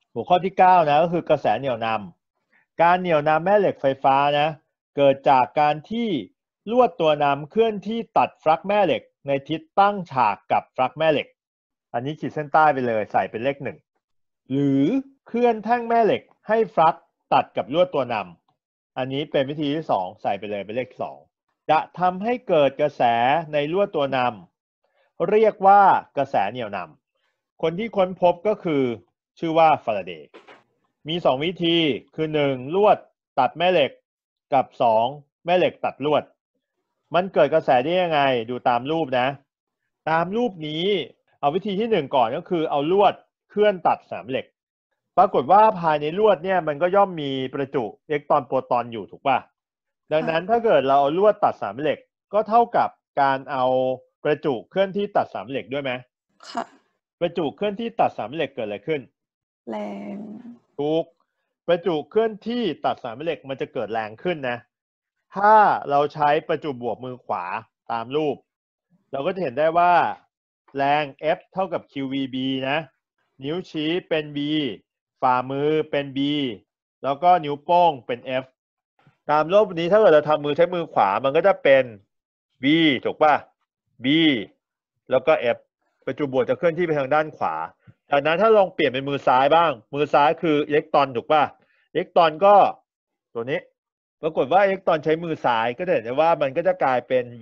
หัวข้อที่9นะก็คือกระแสเหนี่ยวนำการเหนี่ยวนำแม่เหล็กไฟฟ้านะเกิดจากการที่ลวดตัวนำเคลื่อนที่ตัดฟลักแม่เหล็กในทิศตั้งฉากกับฟลักแม่เหล็กอันนี้ขีดเส้นใต้ไปเลยใส่เป็นเลข1หรือเคลื่อนแท่งแม่เหล็กให้ฟลักตัดกับลวดตัวนำอันนี้เป็นวิธีที่2ใส่ไปเลยเป็นเลข2จะทำให้เกิดกระแสในลวดตัวนำเรียกว่ากระแสเหนี่ยวนำคนที่ค้นพบก็คือชื่อว่าฟาราเดย์มี2วิธีคือ1ลวดตัดแม่เหล็กกับ2แม่เหล็กตัดลวดมันเกิดกระแสได้ยังไงดูตามรูปนะตามรูปนี้เอาวิธีที่1ก่อนก็คือเอาลวดเคลื่อนตัดสามเหล็กปรากฏว่าภายในลวดเนี่ยมันก็ย่อมมีประจุอิเล็กตรอนโปรตอนอยู่ถูกป่ะดังนั้นถ้าเกิดเราเอาลวดตัดสามเหล็กก็เท่ากับการเอาประจุเคลื่อนที่ตัดสามเหล็กด้วยไหมค่ะประจุเคลื่อนที่ตัดสามเหล็กเกิดอะไรขึ้นแรงถูกประจุเคลื่อนที่ตัดสามเหล็กมันจะเกิดแรงขึ้นนะถ้าเราใช้ประจุบวกมือขวาตามรูปเราก็จะเห็นได้ว่าแรง F เท่ากับ QVB นะนิ้วชี้เป็น B ฝ่ามือเป็น B แล้วก็นิ้วโป้งเป็น F ตามรูปนี้ถ้าเกิดเราทำมือใช้มือขวามันก็จะเป็น V ถูกป่ะ B แล้วก็ F ประจุบวกจะเคลื่อนที่ไปทางด้านขวาจากนั้นถ้าลองเปลี่ยนเป็นมือซ้ายบ้างมือซ้ายคืออิเล็กตรอนถูกป่ะอิเล็กตรอนก็ตัวนี้ปรากฏว่าอิเล็กตรอนใช้มือซ้ายก็จะเห็นได้ว่ามันก็จะกลายเป็น V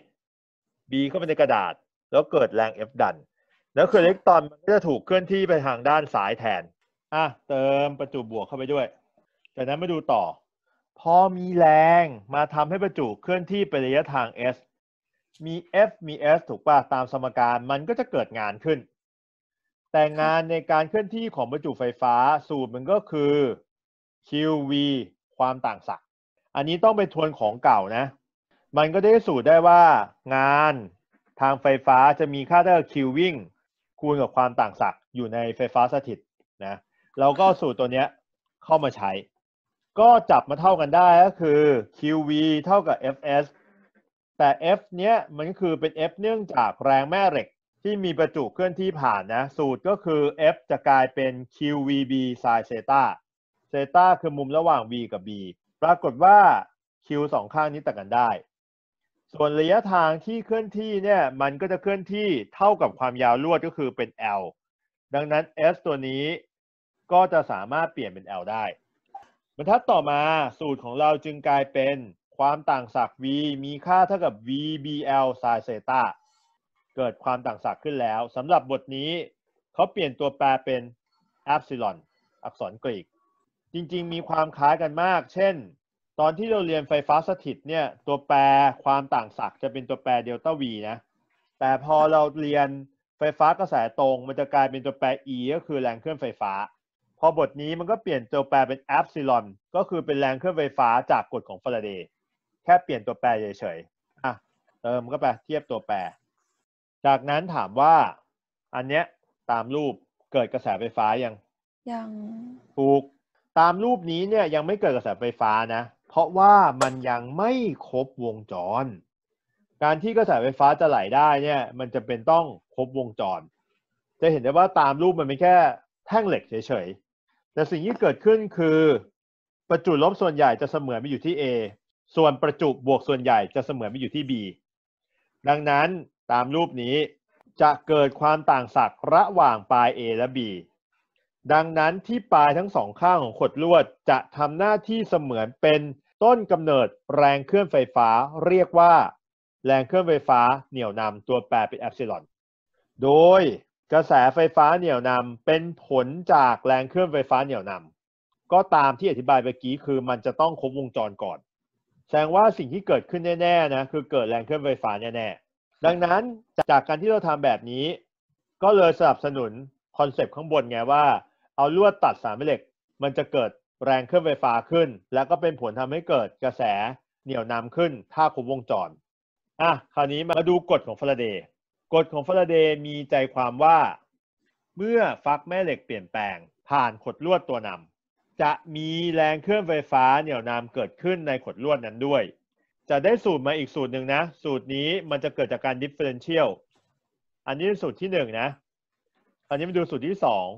B เข้าไปในกระดาษแล้วเกิดแรง F ดันแล้วคืออิเล็กตรอนมันก็จะถูกเคลื่อนที่ไปทางด้านซ้ายแทนเติมประจุบวกเข้าไปด้วยจากนั้นมาดูต่อพอมีแรงมาทำให้ประจุเคลื่อนที่ไประยะทาง s มี F มี S ถูกป่ะตามสมการมันก็จะเกิดงานขึ้นแต่งานในการเคลื่อนที่ของประจุไฟฟ้าสูตรมันก็คือ QV ความต่างศักย์อันนี้ต้องไปทวนของเก่านะมันก็ได้สูตรได้ว่างานทางไฟฟ้าจะมีค่าเท่ากับ Q วิ่งคูณกับความต่างศักย์อยู่ในไฟฟ้าสถิตนะเราก็สูตรตัวนี้เข้ามาใช้ก็จับมาเท่ากันได้ก็คือ QV เท่ากับ Fs แต่ F เนี้ยมันก็คือเป็น F เนื่องจากแรงแม่เหล็กที่มีประจุเคลื่อนที่ผ่านนะสูตรก็คือ F จะกลายเป็น QVB sin เซตาเซตาคือมุมระหว่าง V กับ B ปรากฏว่า Q สองข้างนี้ต่างกันได้ส่วนระยะทางที่เคลื่อนที่เนี่ยมันก็จะเคลื่อนที่เท่ากับความยาวลวดก็คือเป็น L ดังนั้น S ตัวนี้ก็จะสามารถเปลี่ยนเป็น L ได้บรรทัดต่อมาสูตรของเราจึงกลายเป็นความต่างศักย์ V มีค่าเท่ากับ VBL sin เซตาเกิดความต่างศักย์ขึ้นแล้วสำหรับบทนี้เขาเปลี่ยนตัวแปรเป็น epsilon อักษรกรีกจริงๆมีความคล้ายกันมากเช่นตอนที่เราเรียนไฟฟ้าสถิตเนี่ยตัวแปรความต่างศักย์จะเป็นตัวแปรเดลต้า V นะแต่พอเราเรียนไฟฟ้ากระแสตรงมันจะกลายเป็นตัวแปร E ก็คือแรงเคลื่อนไฟฟ้าพอบทนี้มันก็เปลี่ยนตัวแปรเป็น epsilon ก็คือเป็นแรงเคลื่อนไฟฟ้าจากกฎของฟาราเดย์แค่เปลี่ยนตัวแปรเฉยๆเติมก็ไปเทียบตัวแปรจากนั้นถามว่าอันเนี้ยตามรูปเกิดกระแสไฟฟ้ายังถูกตามรูปนี้เนี่ยยังไม่เกิดกระแสไฟฟ้านะเพราะว่ามันยังไม่ครบวงจรการที่กระแสไฟฟ้าจะไหลได้เนี่ยมันจะเป็นต้องครบวงจรจะเห็นได้ว่าตามรูปมันเป็นแค่แท่งเหล็กเฉยๆแต่สิ่งที่เกิดขึ้นคือประจุลบส่วนใหญ่จะเสมือนไปอยู่ที่ A ส่วนประจุบวกส่วนใหญ่จะเสมือนไปอยู่ที่ B ดังนั้นตามรูปนี้จะเกิดความต่างศักย์ระหว่างปลาย A และ B ดังนั้นที่ปลายทั้งสองข้างของขดลวดจะทำหน้าที่เสมือนเป็นต้นกำเนิดแรงเคลื่อนไฟฟ้าเรียกว่าแรงเคลื่อนไฟฟ้าเหนี่ยวนำตัวแปรเป็น epsilon โดยกระแสไฟฟ้าเหนี่ยวนำเป็นผลจากแรงเคลื่อนไฟฟ้าเหนี่ยวนำก็ตามที่อธิบายเมื่อกี้คือมันจะต้องครบวงจรก่อนแสดงว่าสิ่งที่เกิดขึ้นแน่ๆนะคือเกิดแรงเคลื่อนไฟฟ้าแน่ๆดังนั้นจากการที่เราทำแบบนี้ก็เลยสนับสนุนคอนเซปต์ข้างบนไงว่าเอาลวดตัดสามแม่เหล็กมันจะเกิดแรงเคลื่อนไฟฟ้าขึ้นแล้วก็เป็นผลทำให้เกิดกระแสเหนี่ยวนำขึ้นถ้าครบวงจรคราวนี้มาดูกฎของฟาราเดย์กฎของฟาราเดย์มีใจความว่าเมื่อฟลักแม่เหล็กเปลี่ยนแปลงผ่านขดลวดตัวนำจะมีแรงเคลื่อนไฟฟ้าเหนี่ยวนำเกิดขึ้นในขดลวดนั้นด้วยจะได้สูตรมาอีกสูตรหนึ่งนะสูตรนี้มันจะเกิดจากการ differential อันนี้เป็นสูตรที่1นะอันนี้มาดูสูตรที่2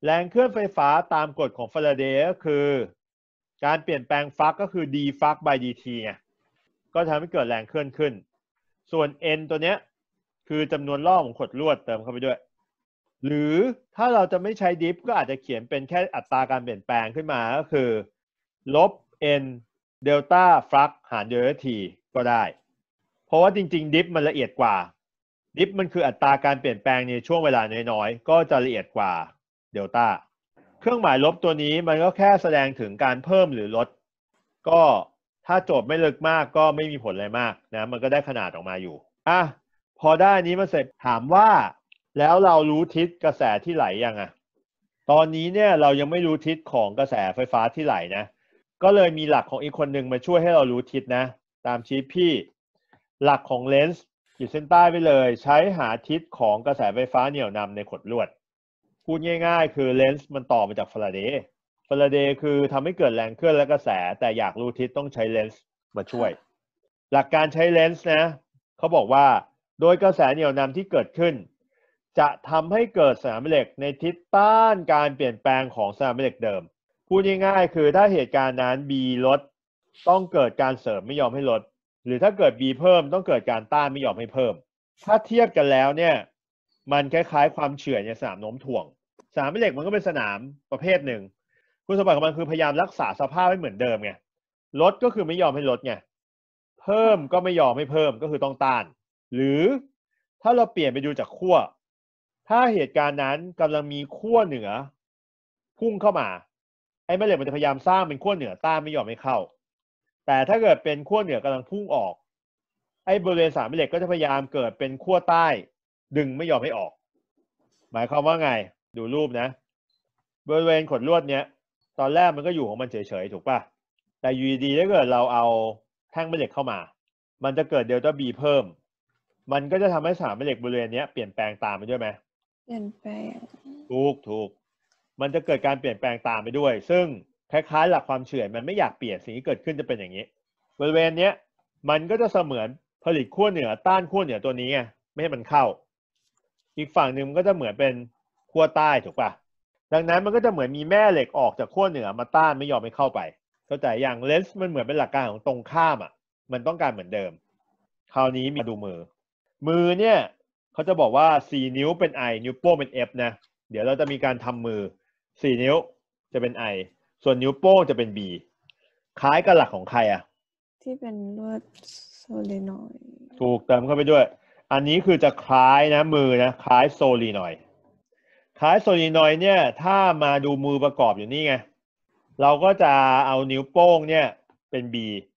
แรงเคลื่อนไฟฟ้าตามกฎของฟาราเดย์ก็คือการเปลี่ยนแปลงฟลักซ์ก็คือ d ฟลักซ์ by dt ไงก็ทำให้เกิดแรงเคลื่อนขึ้นส่วน n ตัวเนี้ยคือจำนวนรอบของขดลวดเติมเข้าไปด้วยหรือถ้าเราจะไม่ใช้ดิฟก็อาจจะเขียนเป็นแค่อัตราการเปลี่ยนแปลงขึ้นมาก็คือลบ n เดลต้าฟลักซ์หารเดลต้า t ก็ได้เพราะว่าจริงๆดิฟมันละเอียดกว่าดิฟมันคืออัตราการเปลี่ยนแปลงในช่วงเวลาน้อยๆก็จะละเอียดกว่าเดลต้าเครื่องหมายลบตัวนี้มันก็แค่แสดงถึงการเพิ่มหรือลดก็ถ้าโจทย์ไม่ลึกมากก็ไม่มีผลอะไรมากนะมันก็ได้ขนาดออกมาอยู่พอได้นี้มาเสร็จถามว่าแล้วเรารู้ทิศกระแสที่ไหลยังตอนนี้เนี่ยเรายังไม่รู้ทิศของกระแสไฟฟ้าที่ไหลนะก็เลยมีหลักของอีกคนหนึ่งมาช่วยให้เรารู้ทิศนะตามชีทพี่หลักของเลนส์ขีดเส้นใต้ไปเลยใช้หาทิศของกระแสไฟฟ้าเหนี่ยวนำในขดลวดพูดง่ายๆคือเลนส์มันต่อมาจากฟาราเดย์คือทำให้เกิดแรงเคลื่อนและกระแสแต่อยากรู้ทิศต้องใช้เลนส์มาช่วยหลักการใช้เลนส์นะเขาบอกว่าโดยกระแสเหนี่ยวนำที่เกิดขึ้นจะทำให้เกิดสนามแม่เหล็กในทิศต้านการเปลี่ยนแปลงของสนามแม่เหล็กเดิมพูดง่ายๆคือถ้าเหตุการณ์นั้น B ลดต้องเกิดการเสริมไม่ยอมให้ลดหรือถ้าเกิด B เพิ่มต้องเกิดการต้านไม่ยอมให้เพิ่มถ้าเทียบกันแล้วเนี่ยมันคล้ายๆความเฉื่อยในสนามโน้มถ่วงสนามแม่เหล็กมันก็เป็นสนามประเภทหนึ่งคุณสมบัติของมันคือพยายามรักษาสภาพให้เหมือนเดิมไงลดก็คือไม่ยอมให้ลดไงเพิ่มก็ไม่ยอมให้เพิ่มก็คือต้องต้านหรือถ้าเราเปลี่ยนไปดูจากขั้วถ้าเหตุการณ์นั้นกำลังมีขั้วเหนือพุ่งเข้ามาไอ้แม่เหล็กมันจะพยายามสร้างเป็นขั้วเหนือต้านไม่ยอมให้เข้าแต่ถ้าเกิดเป็นขั้วเหนือกำลังพุ่งออกไอ้บริเวณสนามแม่เหล็กก็จะพยายามเกิดเป็นขั้วใต้ดึงไม่ยอมให้ออกหมายความว่าไงดูรูปนะบริเวณขดลวดเนี้ยตอนแรกมันก็อยู่ของมันเฉยๆถูกป่ะแต่อยู่ดีๆถ้าเกิดเราเอาแท่งแม่เหล็กเข้ามามันจะเกิดเดลต้าบีเพิ่มมันก็จะทำให้สนามแม่เหล็กบริเวณนี้เปลี่ยนแปลงตามไปด้วยไหมเปลี่ยนแปลงถูกมันจะเกิดการเปลี่ยนแปลงตามไปด้วยซึ่งคล้ายๆหลักความเฉื่อยมันไม่อยากเปลี่ยนสิ่งที่เกิดขึ้นจะเป็นอย่างนี้บริเวณเนี้ยมันก็จะเสมือนผลิตขั้วเหนือต้านขั้วเหนือตัวนี้ไงไม่ให้มันเข้าอีกฝั่งหนึ่งมันก็จะเหมือนเป็นขั้วใต้ถูกป่ะดังนั้นมันก็จะเหมือนมีแม่เหล็กออกจากขั้วเหนือมาต้านไม่ยอมให้เข้าไปเข้าใจอย่างเลนส์มันเหมือนเป็นหลักการของตรงข้ามมันต้องการเหมือนเดิมคราวนี้มาดูมือเนี่ยเขาจะบอกว่า4นิ้วเป็น I นิ้วโป้งเป็น F นะเดี๋ยวเราจะมีการทำมือ4นิ้วจะเป็น I ส่วนนิ้วโป้งจะเป็น B คล้ายกับหลักของใครที่เป็นลวดโซเลนอยด์ถูกเติมเข้าไปด้วยอันนี้คือจะคล้ายนะมือนะคล้ายโซลีนอยด์คล้ายโซลีนอยด์เนี่ยถ้ามาดูมือประกอบอยู่นี่ไงเราก็จะเอานิ้วโป้งเนี่ยเป็น B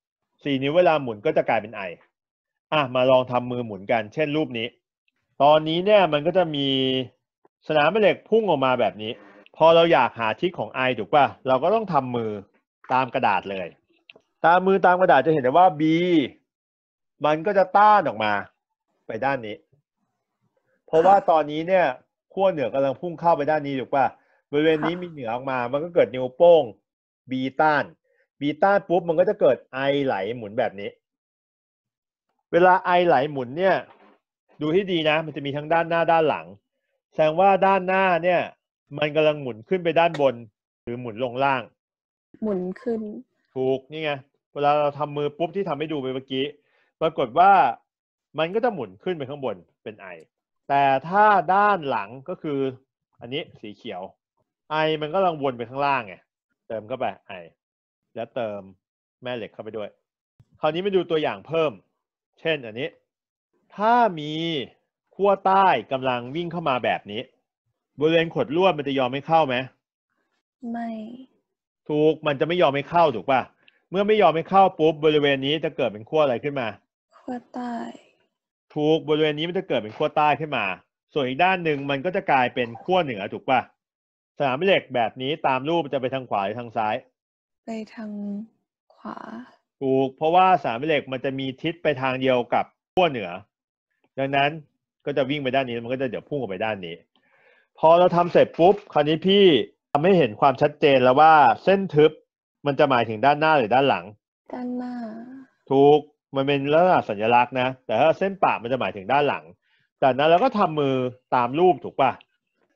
4นิ้วเวลาหมุนก็จะกลายเป็น I มาลองทำมือหมุนกันเช่นรูปนี้ตอนนี้เนี่ยมันก็จะมีสนามแม่เหล็กพุ่งออกมาแบบนี้พอเราอยากหาทิศของ I ถูกป่ะเราก็ต้องทำมือตามกระดาษเลยตามมือตามกระดาษจะเห็นได้ว่า B มันก็จะต้านออกมาไปด้านนี้เพราะว่าตอนนี้เนี่ยขั้วเหนือกำลังพุ่งเข้าไปด้านนี้ถูกป่ะบริเวณนี้มีเหนือออกมามันก็เกิดนิ้วโป้ง B ต้าน B ต้านปุ๊บมันก็จะเกิด I ไหลหมุนแบบนี้เวลา I ไหลหมุนเนี่ยดูให้ดีนะมันจะมีทั้งด้านหน้าด้านหลังแสดงว่าด้านหน้าเนี่ยมันกำลังหมุนขึ้นไปด้านบนหรือหมุนลงล่างหมุนขึ้นถูกนี่ไงเวลาเราทำมือปุ๊บที่ทำให้ดูไปเมื่อกี้ปรากฏว่ามันก็จะหมุนขึ้นไปข้างบนเป็น I แต่ถ้าด้านหลังก็คืออันนี้สีเขียว I มันก็กำลังวนไปข้างล่างไงเติมเข้าไป I แล้วเติมแม่เหล็กเข้าไปด้วยคราวนี้มาดูตัวอย่างเพิ่มเช่นอันนี้ถ้ามีขั้วใต้กำลังวิ่งเข้ามาแบบนี้บริเวณขดลวดมันจะยอมไม่เข้าไหมไม่ถูกมันจะไม่ยอมไม่เข้าถูกป่ะเมื่อไม่ยอมไม่เข้าปุ๊บบริเวณนี้จะเกิดเป็นขั้วอะไรขึ้นมาขั้วใต้ถูกบริเวณนี้มันจะเกิดเป็นขั้วใต้ขึ้นมาส่วนอีกด้านหนึ่งมันก็จะกลายเป็นขั้วเหนือถูกป่ะสนามแม่เหล็กแบบนี้ตามรูปจะไปทางขวาหรือทางซ้ายไปทางขวาถูกเพราะว่าสนามแม่เหล็กมันจะมีทิศไปทางเดียวกับขั้วเหนือดังนั้นก็จะวิ่งไปด้านนี้มันก็จะเดี๋ยวพุ่งออกไปด้านนี้พอเราทำเสร็จปุ๊บคราวนี้พี่ทำให้เห็นความชัดเจนแล้วว่าเส้นทึบมันจะหมายถึงด้านหน้าหรือด้านหลังด้านหน้าถูกมันเป็นลักษณะสัญลักษณ์นะแต่ถ้าเส้นปะมันจะหมายถึงด้านหลังจากนั้นเราก็ทำมือตามรูปถูกป่ะ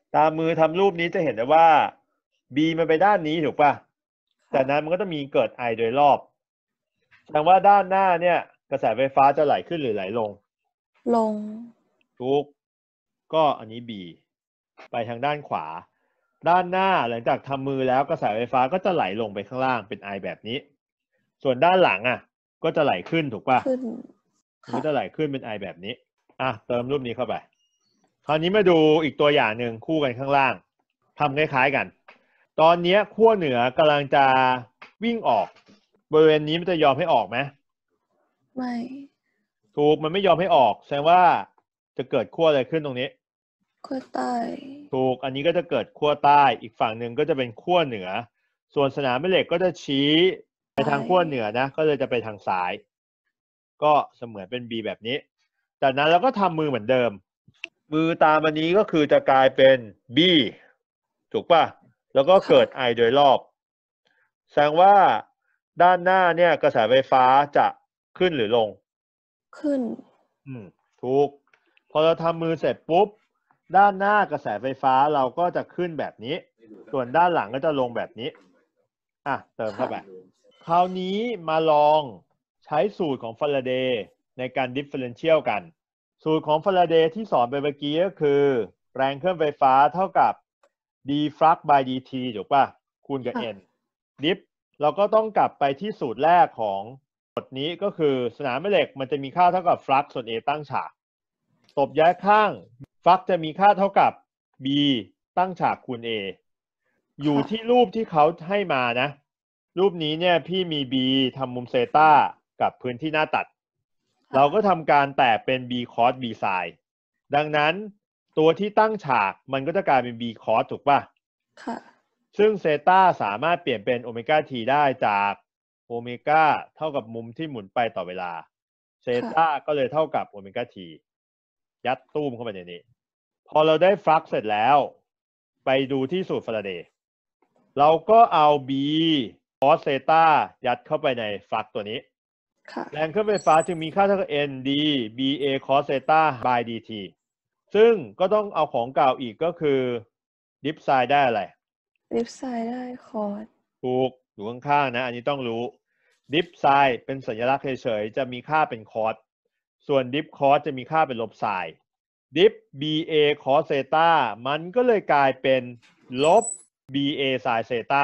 ตามมือทำรูปนี้จะเห็นได้ว่า B มันไปด้านนี้ถูกป่ะจากนั้นมันก็ต้องมีเกิด I โดยรอบแสดงว่าด้านหน้าเนี่ยกระแสไฟฟ้าจะไหลขึ้นหรือไหลลงลงถูกก็อันนี้ B ไปทางด้านขวา ด้านหน้าหลังจากทำมือแล้วกระแสไฟฟ้าก็จะไหลลงไปข้างล่างเป็น I แบบนี้ ส่วนด้านหลังก็จะไหลขึ้นถูกป่ะขึ้นมันก็จะไหลขึ้นเป็น I แบบนี้เติมรูปนี้เข้าไปคราวนี้มาดูอีกตัวอย่างหนึ่งคู่กันข้างล่างทำคล้ายๆกัน ตอนนี้ขั้วเหนือกำลังจะวิ่งออกบริเวณนี้มันจะยอมให้ออกไหมไม่ถูกมันไม่ยอมให้ออกแสดงว่าจะเกิดขั้วอะไรขึ้นตรงนี้ขั้วใต้ถูกอันนี้ก็จะเกิดขั้วใต้อีกฝั่งหนึ่งก็จะเป็นขั้วเหนือ ส่วนสนามแม่เหล็กก็จะชี้ไปทางขั้วเหนือนะก็เลยจะไปทางซ้าย ก็เสมือนเป็น B แบบนี้จากนั้นเราก็ทำมือเหมือนเดิม มือตามอันนี้ก็คือจะกลายเป็น B ถูกป่ะแล้วก็เกิด I โดยรอบแสดงว่าด้านหน้าเนี่ยกระแสไฟฟ้าจะขึ้นหรือลงขึ้นถูกพอเราทำมือเสร็จปุ๊บด้านหน้ากระแสไฟฟ้าเราก็จะขึ้นแบบนี้ส่วนด้านหลังก็จะลงแบบนี้เติมเข้าไปคราวนี้มาลองใช้สูตรของฟาราเดย์ในการดิฟเฟอเรนเชียลกันสูตรของฟาราเดย์ที่สอนไปเมื่อกี้ก็คือแรงเคลื่อนไฟฟ้าเท่ากับ d flux by dt ถูกป่ะคูณกับ n ดิฟเราก็ต้องกลับไปที่สูตรแรกของกฎนี้ก็คือสนามแม่เหล็กมันจะมีค่าเท่ากับฟลักซ์ส่วน A ตั้งฉากตบย้ายข้างฟลักซ์จะมีค่าเท่ากับ B ตั้งฉากคูณ A อยู่ที่รูปที่เขาให้มานะรูปนี้เนี่ยพี่มี B ทำมุมเซตากับพื้นที่หน้าตัดเราก็ทำการแตกเป็น B cos B sin ดังนั้นตัวที่ตั้งฉากมันก็จะกลายเป็น B cos ถูกป่ะค่ะซึ่งเซตาสามารถเปลี่ยนเป็นโอเมก้า t ได้จากโอเมก้าเท่ากับมุมที่หมุนไปต่อเวลาเซตาก็เลยเท่ากับโอเมก้า t ยัดตู้มเข้าไปในนี้พอเราได้ฟลักซ์เสร็จแล้วไปดูที่สูตรฟาราเดย์เราก็เอา B cos เซตายัดเข้าไปในฟลักซ์ตัวนี้แรงเคลื่อนไฟฟ้าจึงมีค่าเท่ากับ n d ba cos เซตา by dt ซึ่งก็ต้องเอาของเก่าอีกก็คือดิฟไซด์ได้อะไรดิฟไซด์ได้คอร์สถูกอยู่ข้างๆนะอันนี้ต้องรู้ดิฟไซด์เป็นสัญลักษณ์เฉยๆจะมีค่าเป็นคอร์สส่วนดิฟคอร์สจะมีค่าเป็นลบไซน์ดิฟ ba cos เซตามันก็เลยกลายเป็นลบ ba sin เซตา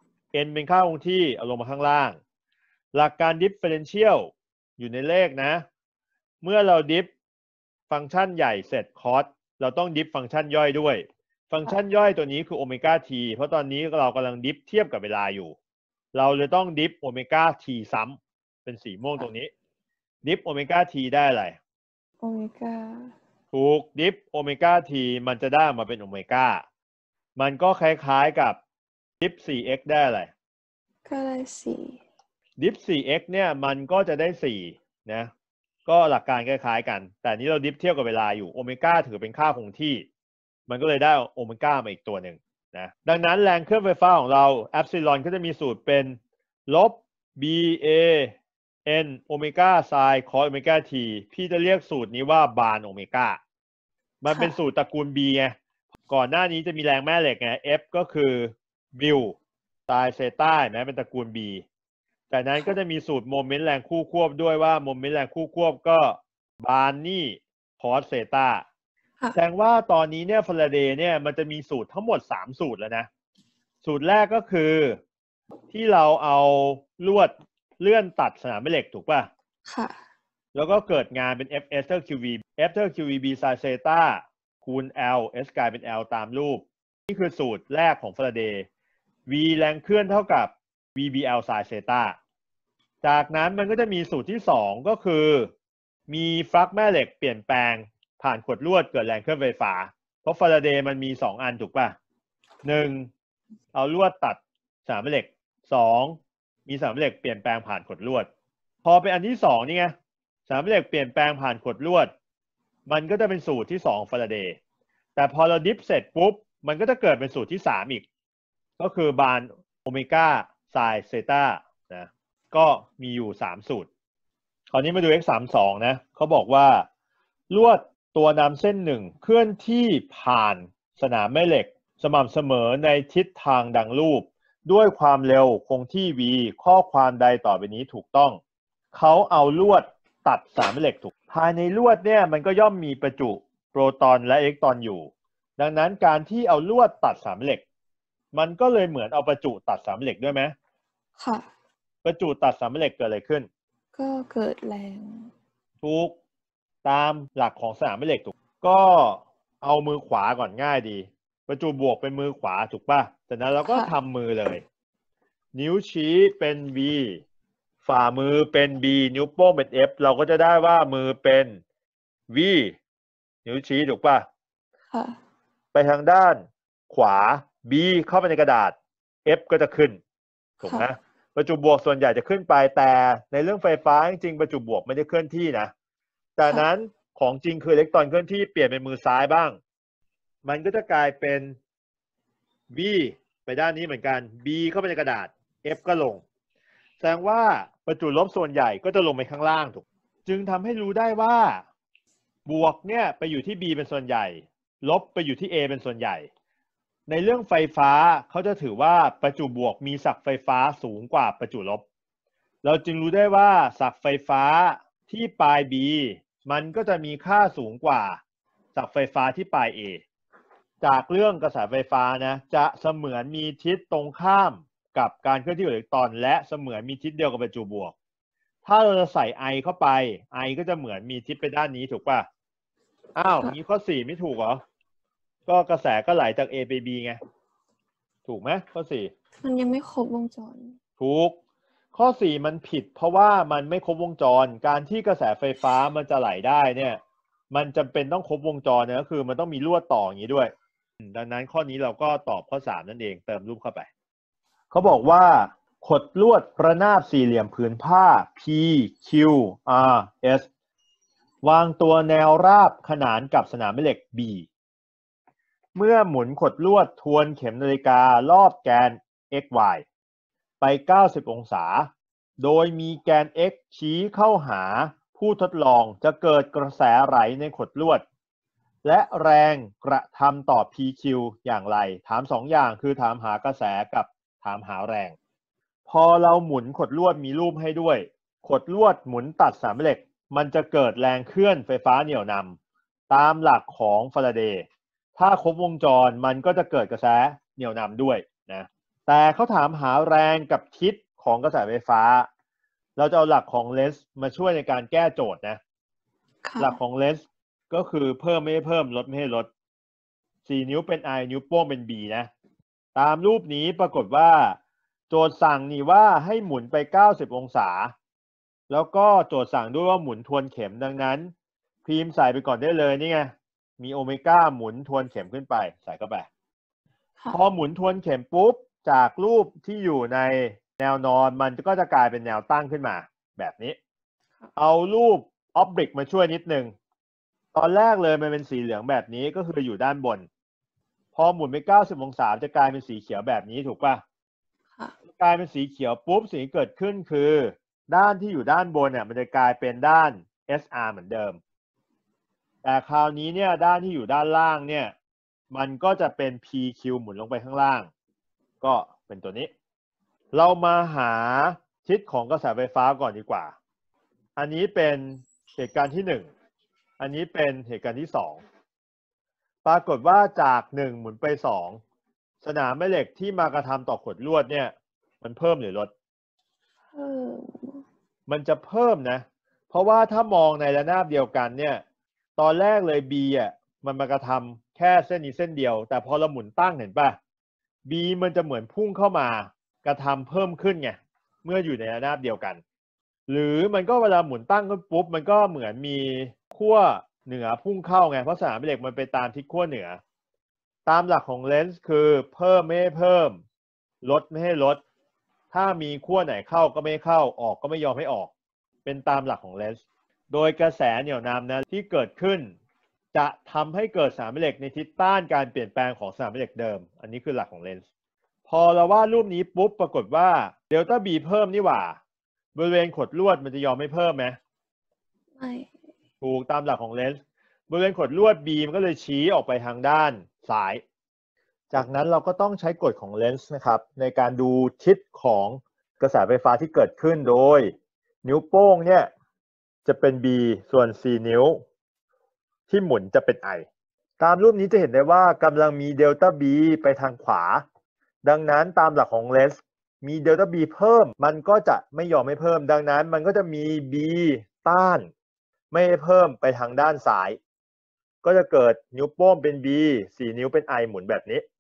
n เป็นค่าคงที่เอาลงมาข้างล่างหลักการดิฟเฟอเรนเชียลอยู่ในเลขนะเมื่อเราดิฟฟังก์ชันใหญ่เสร็จคอร์สเราต้องดิฟฟังก์ชันย่อยด้วยฟังก์ชันย่อยตัวนี้คือโอเมก้า t เพราะตอนนี้เรากำลังดิฟเทียบกับเวลาอยู่เราเลยต้องดิฟโอเมก้า t ซ้ำเป็นสีม่วงตรงนี้ดิฟโอเมก้า t ได้อะไรโอเมก้าถูกดิฟโอเมก้า t มันจะได้มาเป็นโอเมก้ามันก็คล้ายๆกับดิฟ 4x ได้อะไรก็ได้4 ดิฟ 4x เนี่ยมันก็จะได้4นะก็หลักการคล้ายๆกันแต่นี้เราดิฟเทียบกับเวลาอยู่โอเมก้าถือเป็นค่าคงที่มันก็เลยได้โอเมก้ามาอีกตัวหนึ่งนะดังนั้นแรงเคลื่อนไฟฟ้าของเราแอปซิลอนก็จะมีสูตรเป็นลบ ba n โอเมก้าไซน์คอสโอเมก้า t พี่จะเรียกสูตรนี้ว่าบาร์นโอเมก้ามันเป็นสูตรตระกูล b ไงก่อนหน้านี้จะมีแรงแม่เหล็กไง f ก็คือบิลไซน์เซต้านะเป็นตระกูล b แต่นั้นก็จะมีสูตรโมเมนต์แรงคู่ควบด้วยว่าโมเมนต์แรงคู่ควบก็บาร์นี่คอสเซต้าแสดงว่าตอนนี้เนี่ยฟาราเดย์เนี่ยมันจะมีสูตรทั้งหมด3สูตรแล้วนะสูตรแรกก็คือที่เราเอาลวดเลื่อนตัดสนามแม่เหล็กถูกป่ะค่ะแล้วก็เกิดงานเป็น Fเท่า QV F เท่า QV B sin เซต้าคูณ L S กลายเป็น L ตามรูปนี่คือสูตรแรกของฟาราเดย์ V แรงเคลื่อนเท่ากับ VBL sin เซต้าจากนั้นมันก็จะมีสูตรที่2ก็คือมีฟลักซ์แม่เหล็กเปลี่ยนแปลงผ่านขวดลวดเกิดแรงเคลื่อนไฟฟ้าเพราะฟาราเดย์มันมี2อันถูกป่ะ1เอาลวดตัดสนามแม่เหล็ก2มีสนามแม่เหล็กเปลี่ยนแปลงผ่านขวดลวดพอเป็นอันที่2นี่ไงสนามแม่เหล็กเปลี่ยนแปลงผ่านขวดลวดมันก็จะเป็นสูตรที่2ฟาราเดย์แต่พอเราดิฟเสร็จปุ๊บมันก็จะเกิดเป็นสูตรที่3อีกก็คือบาร์นโอเมก้าไซน์เซต้านะก็มีอยู่3สูตรคราวนี้มาดู x32 นะเขาบอกว่าลวดตัวนำเส้น1เคลื่อนที่ผ่านสนามแม่เหล็กสม่ำเสมอในทิศทางดังรูปด้วยความเร็วคงที่ v ข้อความใดต่อไปนี้ถูกต้องเขาเอาลวดตัดสนามแม่เหล็กถูกภายในลวดเนี่ยมันก็ย่อมมีประจุโปรตอนและอิเล็กตรอนอยู่ดังนั้นการที่เอาลวดตัดสนามแม่เหล็กมันก็เลยเหมือนเอาประจุตัดสนามแม่เหล็กด้วยไหมค่ะประจุตัดสนามแม่เหล็กเกิดอะไรขึ้นก็เกิดแรงถูกตามหลักของสนามแม่เหล็กถูกก็เอามือขวาก่อนง่ายดีประจุบวกเป็นมือขวาถูกป่ะจากนั้นเราก็ทำมือเลยนิ้วชี้เป็น V ฝ่ามือเป็น B นิ้วโป้งเป็น F เราก็จะได้ว่ามือเป็น V นิ้วชี้ถูกป่ะค่ะไปทางด้านขวา B เข้าไปในกระดาษ F ก็จะขึ้นถูกไหมประจุบวกส่วนใหญ่จะขึ้นไปแต่ในเรื่องไฟฟ้าจริงๆประจุบวกไม่ได้เคลื่อนที่นะจากนั้นของจริงคืออิเล็กตรอนเคลื่อนที่เปลี่ยนเป็นมือซ้ายบ้างมันก็จะกลายเป็น V ไปด้านนี้เหมือนกัน B เข้าไปในกระดาษ F ก็ลงแสดงว่าประจุลบส่วนใหญ่ก็จะลงไปข้างล่างถูกจึงทำให้รู้ได้ว่าบวกเนี่ยไปอยู่ที่ B เป็นส่วนใหญ่ลบไปอยู่ที่ A เป็นส่วนใหญ่ในเรื่องไฟฟ้าเขาจะถือว่าประจุบวกมีศักย์ไฟฟ้าสูงกว่าประจุลบเราจึงรู้ได้ว่าศักย์ไฟฟ้าที่ปลาย B มันก็จะมีค่าสูงกว่าศักย์ไฟฟ้าที่ปลาย A จากเรื่องกระแสไฟฟ้านะจะเสมือนมีทิศตรงข้ามกับการเคลื่อนที่ของอิเล็กตรอนและเสมือนมีทิศเดียวกับประจุบวกถ้าเราจะใส่ I เข้าไป I ก็จะเหมือนมีทิศไปด้านนี้ถูกป่ะอ้าวงี้ข้อ4ไม่ถูกเหรอก็กระแสก็ไหลจาก A ไป B ไงถูกไหมข้อ4 มันยังไม่ครบวงจรถูกข้อ4มันผิดเพราะว่ามันไม่ครบวงจรการที่กระแสไฟฟ้ามันจะไหลได้เนี่ยมันจำเป็นต้องครบวงจรนะก็คือมันต้องมีลวดต่ออย่างนี้ด้วยดังนั้นข้อนี้เราก็ตอบข้อ3นั่นเองเติมรูปเข้าไปเขาบอกว่าขดลวดระนาบสี่เหลี่ยมผืนผ้า P Q R S วางตัวแนวราบขนานกับสนามแม่เหล็ก B เมื่อหมุนขดลวดทวนเข็มนาฬิการอบแกน XY ไป90องศาโดยมีแกน X ชี้เข้าหาผู้ทดลองจะเกิดกระแสไหลในขดลวดและแรงกระทำต่อ PQ อย่างไรถาม2อย่างคือถามหากระแสกับถามหาแรงพอเราหมุนขดลวดมีรูปให้ด้วยขดลวดหมุนตัดสนามเหล็กมันจะเกิดแรงเคลื่อนไฟฟ้าเหนี่ยวนำตามหลักของฟาราเดย์ถ้าครบวงจรมันก็จะเกิดกระแสเหนี่ยวนำด้วยนะแต่เขาถามหาแรงกับทิศของกระแสไฟฟ้าเราจะเอาหลักของเลนส์มาช่วยในการแก้โจทย์นะหลักของเลนส์ก็คือเพิ่มไม่ให้เพิ่มลดไม่ให้ลด4นิ้วเป็น I นิ้วโป้งเป็น B นะตามรูปนี้ปรากฏว่าโจทย์สั่งนี่ว่าให้หมุนไป90องศาแล้วก็โจทย์สั่งด้วยว่าหมุนทวนเข็มดังนั้นพิมพ์ใส่ไปก่อนได้เลยนี่ไงมีโอเมก้าหมุนทวนเข็มขึ้นไปใส่เข้าไปพอหมุนทวนเข็มปุ๊บจากรูปที่อยู่ในแนวนอนมันก็จะกลายเป็นแนวตั้งขึ้นมาแบบนี้เอารูปออบลิกมาช่วยนิดนึงตอนแรกเลยมันเป็นสีเหลืองแบบนี้ก็คืออยู่ด้านบนพอหมุนไป90องศาจะกลายเป็นสีเขียวแบบนี้ถูกป่ะกลายเป็นสีเขียวปุ๊บสิ่งที่เกิดขึ้นคือด้านที่อยู่ด้านบนเนี่ยมันจะกลายเป็นด้าน SR เหมือนเดิมแต่คราวนี้เนี่ยด้านที่อยู่ด้านล่างเนี่ยมันก็จะเป็น PQ หมุนลงไปข้างล่างก็เป็นตัวนี้เรามาหาทิศของกระแสไฟฟ้าก่อนดีกว่าอันนี้เป็นเหตุการณ์ที่1อันนี้เป็นเหตุการณ์ที่2ปรากฏว่าจาก1หมุนไป2สนามแม่เหล็กที่มากระทำต่อขดลวดเนี่ยมันเพิ่มหรือลดมันจะเพิ่มนะเพราะว่าถ้ามองในระนาบเดียวกันเนี่ยตอนแรกเลย B อ่ะมันมากระทำแค่เส้นนี้เส้นเดียวแต่พอเราหมุนตั้งเห็นป่ะ B มันจะเหมือนพุ่งเข้ามากระทำเพิ่มขึ้นไงเมื่ออยู่ในระนาบเดียวกันหรือมันก็เวลาหมุนตั้งขึ้นปุ๊บมันก็เหมือนมีขั้วเหนือพุ่งเข้าไงเพราะสนามแม่เหล็กมันไปตามทิศขั้วเหนือตามหลักของเลนส์คือเพิ่มไม่ให้เพิ่มลดไม่ให้ลดถ้ามีขั้วไหนเข้าก็ไม่เข้าออกก็ไม่ยอมให้ออกเป็นตามหลักของเลนส์โดยกระแสเหนี่ยวนำนะที่เกิดขึ้นจะทำให้เกิดสนามแม่เหล็กในทิศต้านการเปลี่ยนแปลงของสนามแม่เหล็กเดิมอันนี้คือหลักของเลนส์พอเราวาดรูปนี้ปุ๊บปรากฏว่าเดลต้า B เพิ่มนี่หว่าบริเวณขดลวดมันจะยอมไม่เพิ่มไหมไม่ถูกตามหลักของเลนส์บริเวณขดลวด B มันก็เลยชี้ออกไปทางด้านซ้าย จากนั้นเราก็ต้องใช้กฎของเลนส์นะครับในการดูทิศของกระแสไฟฟ้าที่เกิดขึ้นโดยนิ้วโป้งเนี่ยจะเป็น B ส่วน4นิ้วที่หมุนจะเป็น I ตามรูปนี้จะเห็นได้ว่ากำลังมีเดลต้า B ไปทางขวาดังนั้นตามหลักของเลนส์มีเดลต้า B เพิ่มมันก็จะไม่ยอมให้เพิ่มดังนั้นมันก็จะมี B ต้านไม่ให้เพิ่มไปทางด้านซ้ายก็จะเกิดนิ้วโป้งเป็น B 4นิ้วเป็น I หมุนแบบนี้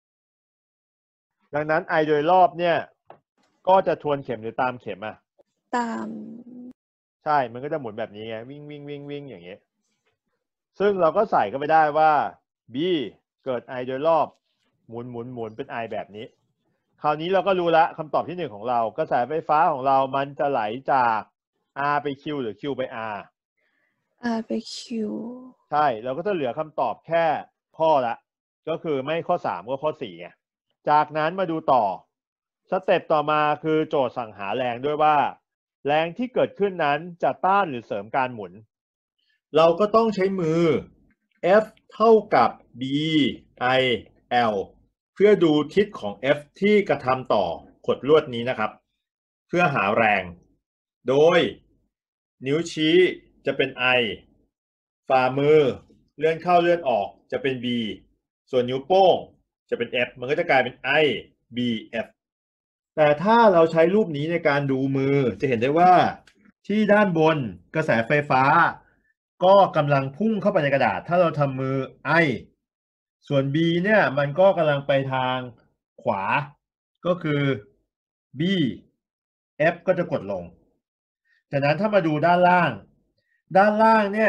ดังนั้น I โดยรอบเนี่ยก็จะทวนเข็มหรือตามเข็มอ่ะตามใช่มันก็จะหมุนแบบนี้ไงวิ่งวิ่งวิ่งวิ่งอย่างเงี้ยซึ่งเราก็ใส่เข้าไปได้ว่า B เกิด I โดยรอบหมุนหมุนหมุนเป็น I แบบนี้คราวนี้เราก็รู้ละคำตอบที่1ของเรากระแสไฟฟ้าของเรามันจะไหลจาก R ไป Q หรือ Q ไป R R ไป Q ใช่เราก็จะเหลือคำตอบแค่ข้อละก็คือไม่ข้อ3ก็ข้อ4ไงจากนั้นมาดูต่อสเต็ปต่อมาคือโจทย์สั่งหาแรงด้วยว่าแรงที่เกิดขึ้นนั้นจะต้านหรือเสริมการหมุนเราก็ต้องใช้มือ F เท่ากับ B I L เพื่อดูทิศของ F ที่กระทำต่อขดลวดนี้นะครับเพื่อหาแรงโดยนิ้วชี้จะเป็น I ฝ่ามือเลื่อนเข้าเลื่อนออกจะเป็น B ส่วนนิ้วโป้งจะเป็น F มันก็จะกลายเป็น I B F แต่ถ้าเราใช้รูปนี้ในการดูมือจะเห็นได้ว่าที่ด้านบนกระแสไฟฟ้าก็กำลังพุ่งเข้าไปในกระดาษถ้าเราทำมือ I ส่วน B เนี่ยมันก็กำลังไปทางขวาก็คือ B F ก็จะกดลงจากนั้นถ้ามาดูด้านล่างเนี่ย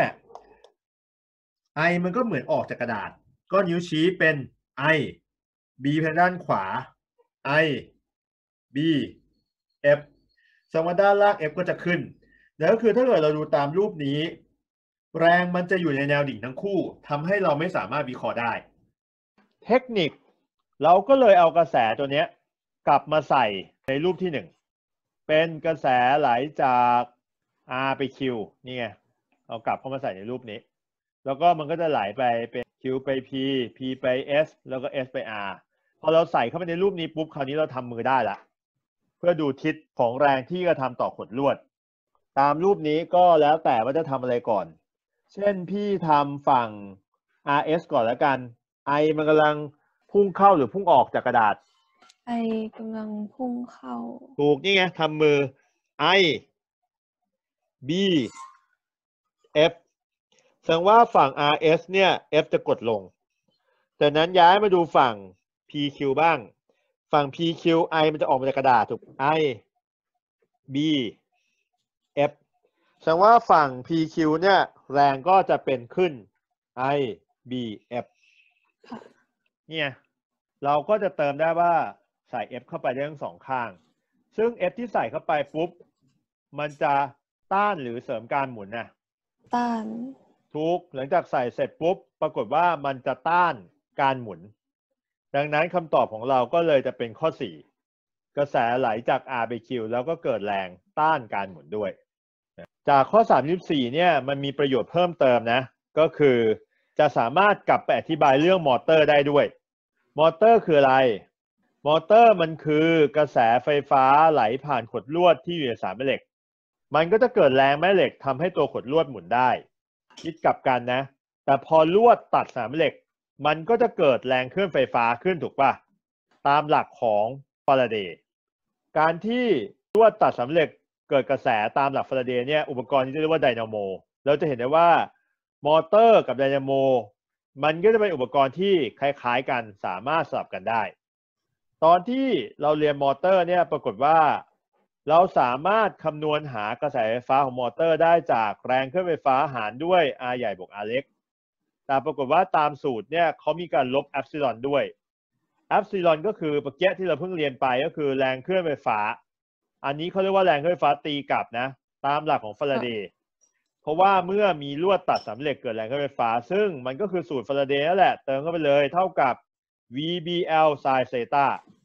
I มันก็เหมือนออกจากกระดาษก็นิ้วชี้เป็น I B ไปด้านขวา I B F แสดงว่าด้านล่าง F ก็จะขึ้นแล้วก็คือถ้าเกิดเราดูตามรูปนี้แรงมันจะอยู่ในแนวดิ่งทั้งคู่ทำให้เราไม่สามารถวิเคราะห์ได้เทคนิคเราก็เลยเอากระแสตัวนี้กลับมาใส่ในรูปที่1เป็นกระแสไหลจาก R ไป Q นี่ไงเอากลับเข้ามาใส่ในรูปนี้แล้วก็มันก็จะไหลไปเป็น Q ไป P P ไป S แล้วก็ S ไป R พอเราใส่เข้าไปในรูปนี้ปุ๊บคราวนี้เราทำมือได้ละเพื่อดูทิศของแรงที่กระทำต่อขดลวดตามรูปนี้ก็แล้วแต่ว่าจะทำอะไรก่อนเช่นพี่ทำฝั่ง RS ก่อนแล้วกัน I มันกำลังพุ่งเข้าหรือพุ่งออกจากกระดาษ I กำลังพุ่งเข้าถูกนี่ไงทำมือ I B F แสดงว่าฝั่ง RS เนี่ย F จะกดลงจากนั้นย้ายมาดูฝั่ง PQ บ้างฝั่ง PQ I มันจะออกมาจากกระดาษถูก I B F แสดงว่าฝั่ง PQ เนี่ยแรงก็จะเป็นขึ้น I B F เนี่ยเราก็จะเติมได้ว่าใส่ F เข้าไปได้ทั้งสองข้างซึ่ง F ที่ใส่เข้าไปปุ๊บมันจะต้านหรือเสริมการหมุนนะต้านทุกหลังจากใส่เสร็จปุ๊บปรากฏว่ามันจะต้านการหมุนดังนั้นคำตอบของเราก็เลยจะเป็นข้อ4กระแสไหลจาก R ไป Q แล้วก็เกิดแรงต้านการหมุนด้วยจากข้อ34เนี่ยมันมีประโยชน์เพิ่มเติมนะก็คือจะสามารถกลับไปอธิบายเรื่องมอเตอร์ได้ด้วยมอเตอร์คืออะไรมอเตอร์มันคือกระแสไฟฟ้าไหลผ่านขดลวดที่อยู่ในสายแม่เหล็กมันก็จะเกิดแรงแม่เหล็กทำให้ตัวขดลวดหมุนได้คิดกลับกันนะแต่พอลวดตัดสายแม่เหล็กมันก็จะเกิดแรงเคลื่อนไฟฟ้าขึ้นถูกป่ะตามหลักของฟาราเดย์การที่ลวดตัดสายแม่เหล็กเกิดกระแสตามหลักฟาราเดย์เนี่ยอุปกรณ์นี้เรียกว่าไดนาโมเราจะเห็นได้ว่ามอเตอร์กับไดนาโมมันก็จะเป็นอุปกรณ์ที่คล้ายๆกันสามารถสลับกันได้ตอนที่เราเรียนมอเตอร์เนี่ยปรากฏว่าเราสามารถคำนวณหากระแสไฟฟ้าของมอเตอร์ได้จากแรงเคลื่อนไฟฟ้าหารด้วย R ใหญ่บวก R เล็กแต่ปรากฏว่าตามสูตรเนี่ยเขามีการลบแอปซิลอนด้วยแอปซิลอนก็คือเมื่อกี้ที่เราเพิ่งเรียนไปก็คือแรงเคลื่อนไฟฟ้าอันนี้เขาเรียกว่าแรงเคลื่อนไฟฟ้าตีกลับนะตามหลักของฟาราเดย์เพราะว่าเมื่อมีลวดตัดสายเหล็กเกิดแรงเคลื่อนไฟฟ้าซึ่งมันก็คือสูตรฟาราเดย์นั่นแหละเติมเข้าไปเลยเท่ากับ VBL sin เซต้า